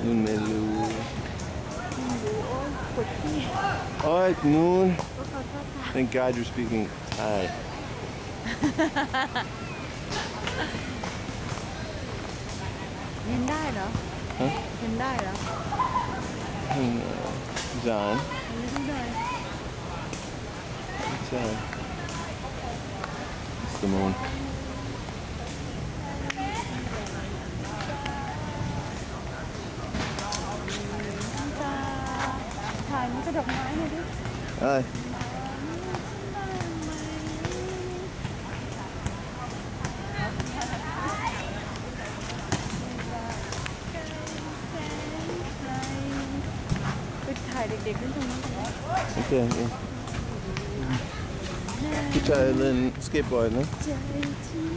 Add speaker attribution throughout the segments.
Speaker 1: Noonไม่รู้
Speaker 2: ปวดที่
Speaker 1: Alright, Noon.
Speaker 2: ก็ขอโทษค่ะ
Speaker 1: Thank God you're speaking Thai.
Speaker 2: เห็นได้เหรอ
Speaker 1: Huh?
Speaker 2: เห็นได้เหรอ
Speaker 1: John.
Speaker 2: ไม่ได้
Speaker 1: It's it's the moon.
Speaker 2: ถ่ายมันกระดอกไม้หน่อยดิ
Speaker 1: Hi.
Speaker 2: ไปถ่ายเด็กๆขึ้นตรงนั้นกัน
Speaker 1: Okay. Yeah. Good try learn skateboard, no?
Speaker 2: ใจที่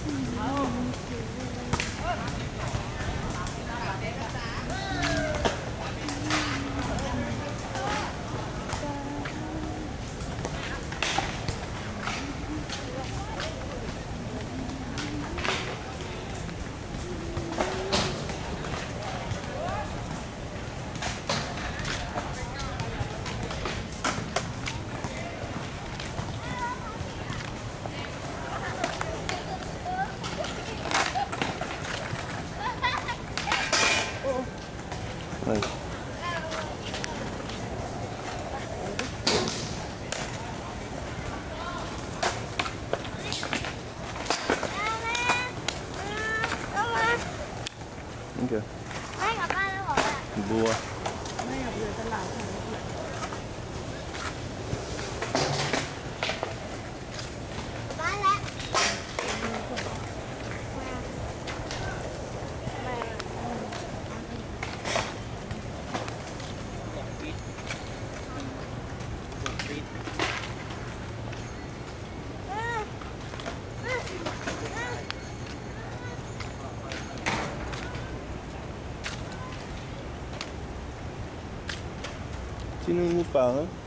Speaker 1: Nice. Okay.
Speaker 3: ไม่กลับบ้านแล้วบอกว่า
Speaker 1: Bua.
Speaker 2: ไม่อยากอยู่ตลาดค่ะ
Speaker 3: กลับบ้านแล้ว
Speaker 1: Sino mo pa?